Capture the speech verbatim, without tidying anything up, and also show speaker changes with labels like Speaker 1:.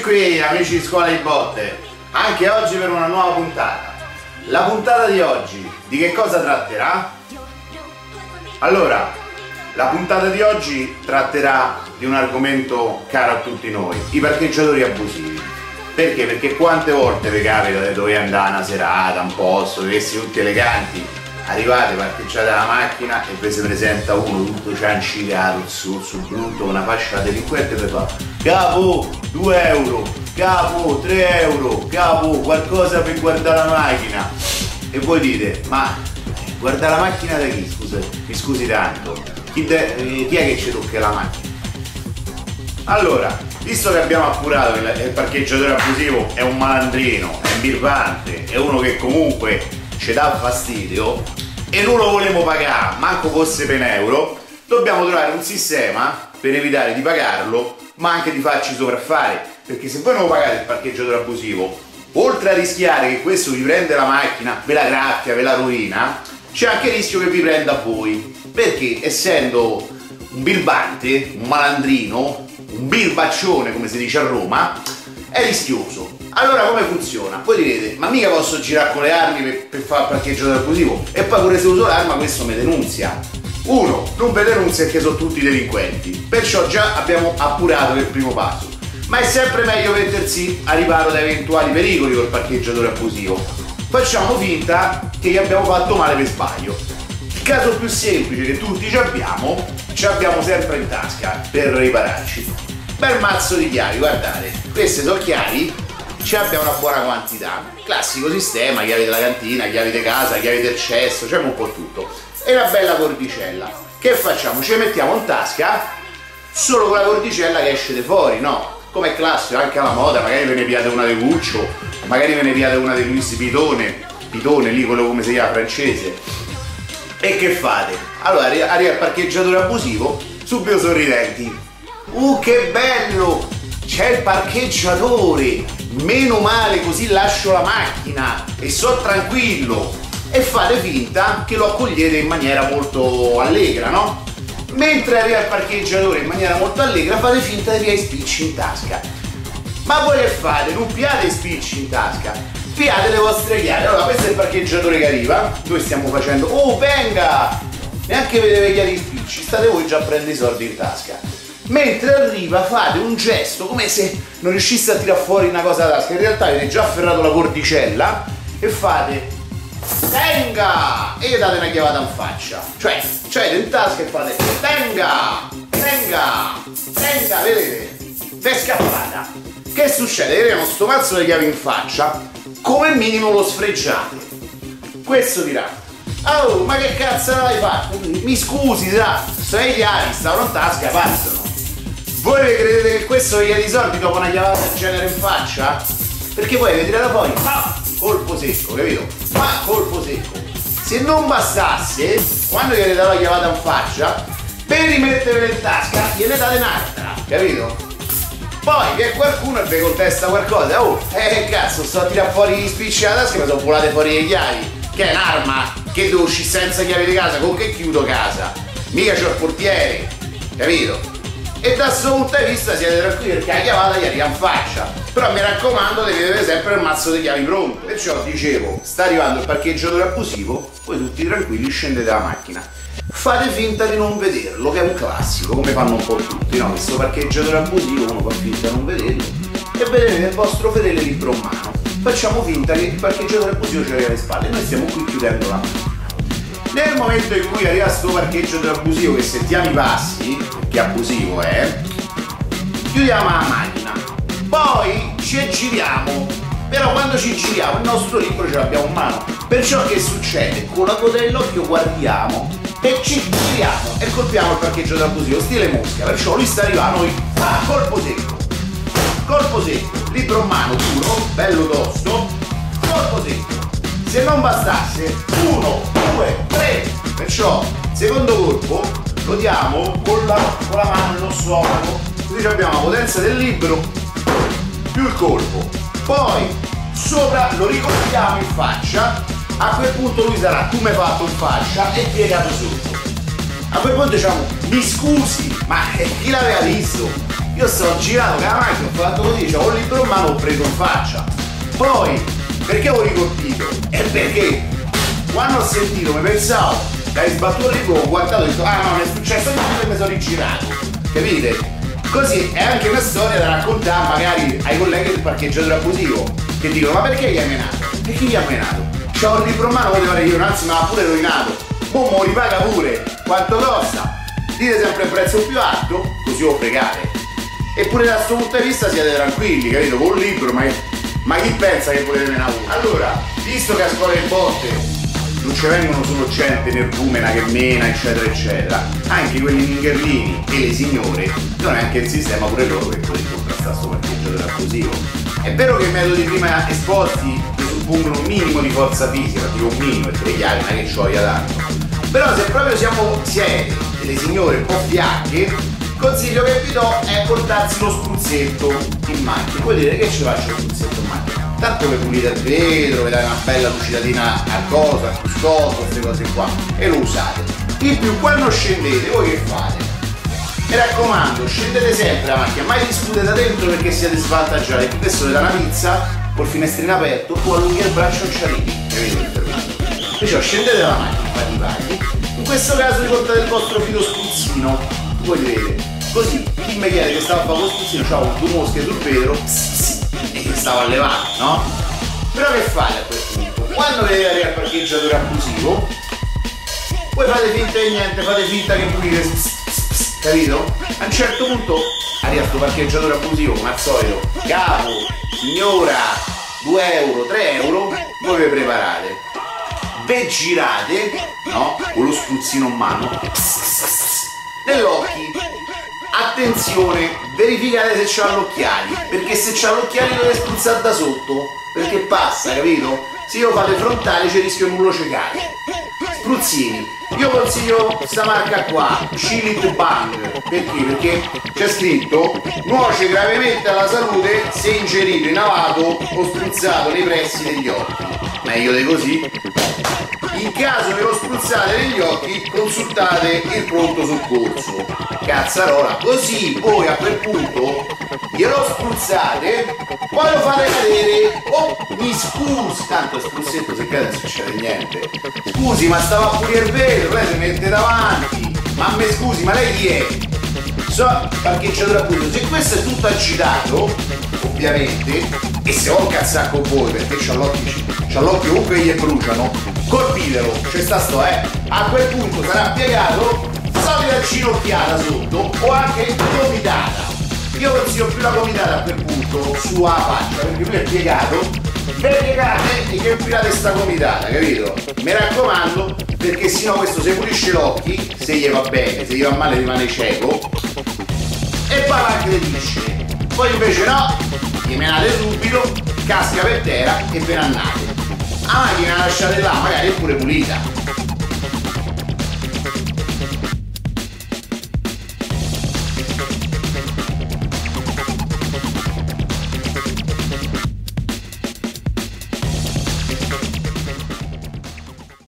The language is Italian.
Speaker 1: qui amici di Scuola di Botte, anche oggi per una nuova puntata. La puntata di oggi di che cosa tratterà? Allora, la puntata di oggi tratterà di un argomento caro a tutti noi, i parcheggiatori abusivi. Perché? Perché quante volte vi capita di dover andare una serata, un posto, di essere tutti eleganti, arrivate, parcheggiate la macchina e vi si presenta uno tutto ciancicato, sul brutto, con una fascia da delinquente e vi fa: capo, due euro, capo, tre euro, capo, qualcosa per guardare la macchina. E voi dite: ma guarda la macchina da chi? Scusa, mi scusi tanto, chi, de, chi è che ci tocca la macchina? Allora, visto che abbiamo appurato che il parcheggiatore abusivo è un malandrino, è un birbante, è uno che comunque ci dà fastidio e non lo volemo pagare, manco fosse per un euro, dobbiamo trovare un sistema per evitare di pagarlo, ma anche di farci sopraffare. Perché se voi non pagate il parcheggiatore abusivo, oltre a rischiare che questo vi prende la macchina, ve la graffia, ve la rovina, c'è anche il rischio che vi prenda a voi. Perché essendo un birbante, un malandrino, un birbaccione come si dice a Roma, è rischioso. Allora come funziona? Voi direte: ma mica posso girare con le armi per, per fare il parcheggiatore abusivo? E poi pure se uso l'arma questo mi denunzia. Uno, non vi denunzia perché sono tutti delinquenti, perciò già abbiamo appurato il primo passo. Ma è sempre meglio mettersi a riparo da eventuali pericoli col parcheggiatore abusivo. Facciamo finta che gli abbiamo fatto male per sbaglio. Il caso più semplice che tutti ci abbiamo, ci abbiamo sempre in tasca per ripararci. Bel mazzo di chiavi, guardate, queste sono chiavi, ci abbiamo una buona quantità. Classico sistema, chiavi della cantina, chiavi di casa, chiavi del cesso, c'è un po' tutto. E una bella cordicella. Che facciamo? Ce le mettiamo in tasca solo con la cordicella che esce di fuori, no? Come è classico, anche alla moda, magari ve ne piate una di Guccio, magari ve ne piate una di Luis Pitone, Pitone lì, quello come si chiama, francese. E che fate? Allora arriva il parcheggiatore abusivo, subito sorridenti. Uh, che bello! C'è il parcheggiatore! Meno male, così lascio la macchina e so tranquillo. E fate finta che lo accogliete in maniera molto allegra, no? Mentre arriva il parcheggiatore in maniera molto allegra, fate finta di avere i spicci in tasca. Ma voi che fate? Non piate i spicci in tasca, piate le vostre chiavi. Allora, questo è il parcheggiatore che arriva, noi stiamo facendo: oh, venga! Neanche vedete chiari i spicci, state voi già a prendere i soldi in tasca. Mentre arriva fate un gesto come se non riusciste a tirar fuori una cosa da tasca, in realtà avete già afferrato la cordicella e fate: venga! E gli date una chiavata in faccia. Cioè, cioè in tasca e fate: venga! Venga! Venga! Vedete? È scappata. Che succede? Vedremo sto mazzo di chiavi in faccia, come minimo lo sfregiate. Questo dirà: oh, ma che cazzo l'hai fatto? Mi scusi, sa, sei chiavi, stavano in tasca, passano. Voi credete che questo vi dia i soldi dopo una chiavata del genere in faccia? Perché poi avete tirato fuori, ma colpo secco, capito? Ma colpo secco. Se non bastasse, quando gli avete dato la chiavata in faccia, per rimettervela in tasca, gliene date un'altra, capito? Poi che qualcuno vi contesta qualcosa: oh, eh cazzo, sto a tirare fuori gli spicci dalla tasca e mi sono volate fuori le chiavi. Che è un'arma? Che devo uscire senza chiave di casa? Con che chiudo casa? Mica c'ho il portiere, capito? E da questo punto di vista siete tranquilli perché la chiavata gli arriva in faccia. Però mi raccomando, devi avere sempre il mazzo di chiavi pronto. Perciò dicevo, sta arrivando il parcheggiatore abusivo, voi tutti tranquilli scendete dalla macchina. Fate finta di non vederlo, che è un classico, come fanno un po' tutti, no? Questo parcheggiatore abusivo, uno fa finta di non vederlo e vedete il vostro fedele libro in mano. Facciamo finta che il parcheggiatore abusivo ci arriva alle spalle e noi stiamo qui chiudendo la macchina. Nel momento in cui arriva sto parcheggiatore abusivo che sentiamo i passi, che abusivo è, chiudiamo la macchina. Poi ci giriamo, però quando ci giriamo il nostro libro ce l'abbiamo in mano. Perciò che succede? Con la coda dell'occhio guardiamo e ci giriamo e colpiamo il parcheggiatore abusivo, stile mosca. Perciò lui sta arrivando, noi, ah, colpo secco, colpo secco, libro in mano duro, bello tosto, colpo secco. Se non bastasse, uno, due, tre. Perciò, secondo colpo, lo diamo con la, con la mano nello stomaco, così abbiamo la potenza del libro più il colpo. Poi, sopra lo ricolpiamo in faccia. A quel punto lui sarà: tu mi hai fatto in faccia e piegato sotto. A quel punto diciamo: mi scusi, ma chi l'aveva visto? Io sto girato con la macchina, ho fatto così, c'ho un libro in mano, ho preso in faccia. Poi, perché ho ricolpito? È perché quando ho sentito, mi pensavo, dai sbattuto il libro, ho guardato e ho detto, ah no, non è successo niente e mi sono rigirato. Capite? Così è anche una storia da raccontare magari ai colleghi del parcheggiatore abusivo, che dicono, ma perché gli hai menato? Perché gli ha menato? C'ho un libro in mano, poteva dire io, anzi, ma ha pure rovinato. Boh, mo ripaga pure. Quanto costa? Dite sempre il prezzo più alto, così lo fregate. Eppure da questo punto di vista siete tranquilli, capito? Con un libro, ma, ma chi pensa che volete menare uno? Allora, visto che a scuola di botte non ci vengono solo gente energumena che mena, eccetera, eccetera, anche quelli mingherlini e le signore, non è anche il sistema pure loro che potete contrastare questo parcheggiatore abusivo. È vero che i metodi prima esposti presuppongono un minimo di forza fisica, dico un minimo, perché le chiavi non è che ci voglia tanto. Però se proprio siamo siete delle signore un po' fiacche, il consiglio che vi do è portarsi lo spruzzetto in macchina. Voi dite che ci faccio lo spruzzetto in macchina? Tanto che pulite il vetro, vi date una bella lucidatina a cosa, a custode, queste cose qua, e lo usate. In più, quando scendete, voi che fate? Mi raccomando, scendete sempre la macchina, mai discutete da dentro perché siete svantaggiati. Adesso vi dà una pizza, col finestrino aperto, tu allunghi il braccio e ci arrivi, capito? Perciò scendete dalla macchina, fate i paghi. In questo caso vi portate il vostro filo spruzzino, voi vedete. Così, chi mi chiede che stava a fare lo spruzzino, c'avevo due mosche sul vetro, pss, pss, e che stavo a levare, no? Però che fate a quel punto? Quando vedete arrivare al parcheggiatore abusivo, voi fate finta di niente, fate finta che pulite, pss, pss, pss, capito? A un certo punto arriva questo parcheggiatore abusivo, come al solito, capo, signora, due euro, tre euro, voi vi preparate, ve girate, no? Con lo spruzzino in mano, pss, pss, pss, nell'occhio. Attenzione, verificate se c'ha gli occhiali, perché se c'ha gli occhiali deve spruzzare da sotto, perché passa, capito? Se io fate frontale ci rischio nullo cecare. Spruzzini, io consiglio questa marca qua, Chilit Bang, perché? Perché c'è scritto nuoce gravemente alla salute se ingerito, inalato o spruzzato nei pressi degli occhi. Meglio di così. In caso che lo spruzzate negli occhi, consultate il pronto soccorso. Cazzarola, così voi a quel punto glielo spruzzate, poi lo fate cadere. Oh, mi scusi, tanto il spruzzetto se cade non succede niente. Scusi, ma stava a pulire il vetro, lei si mette davanti. Ma me scusi, ma lei chi è? So, parcheggiatore abusivo. Se questo è tutto agitato, ovviamente, e se ho un cazzare con voi perché c'ha l'occhio, c'ha l'occhio comunque gli bruciano, colpitelo, c'è sta sto, eh. A quel punto sarà piegato, solita ginocchiata sotto o anche gomitata. Io consiglio più la gomitata a quel punto sulla faccia, perché lui è piegato, ve piegate e che infilate sta gomitata, capito? Mi raccomando, perché sennò questo se pulisce gli occhi, se gli va bene, se gli va male rimane cieco, e poi va anche le lisce. Poi invece no, gli menate subito, casca per terra e ve ne andate. La macchina la lasciate là, magari è pure pulita.